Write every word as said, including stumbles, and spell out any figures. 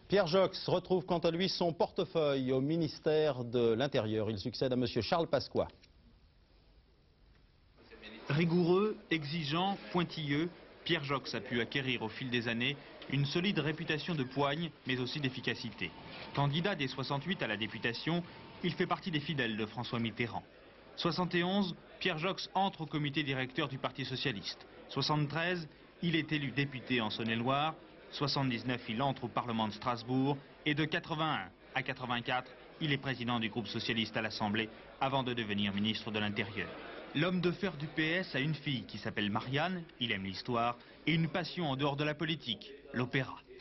Pierre Joxe retrouve quant à lui son portefeuille au ministère de l'Intérieur. Il succède à M. Charles Pasqua. Rigoureux, exigeant, pointilleux, Pierre Joxe a pu acquérir au fil des années une solide réputation de poigne, mais aussi d'efficacité. Candidat dès soixante-huit à la députation, il fait partie des fidèles de François Mitterrand. soixante et onze, Pierre Joxe entre au comité directeur du Parti socialiste. soixante-treize, il est élu député en Saône-et-Loire. soixante-dix-neuf, il entre au Parlement de Strasbourg. Et de quatre-vingt-un à quatre-vingt-quatre, il est président du groupe socialiste à l'Assemblée avant de devenir ministre de l'Intérieur. L'homme de fer du P S a une fille qui s'appelle Marianne, il aime l'histoire, et une passion en dehors de la politique, l'opéra.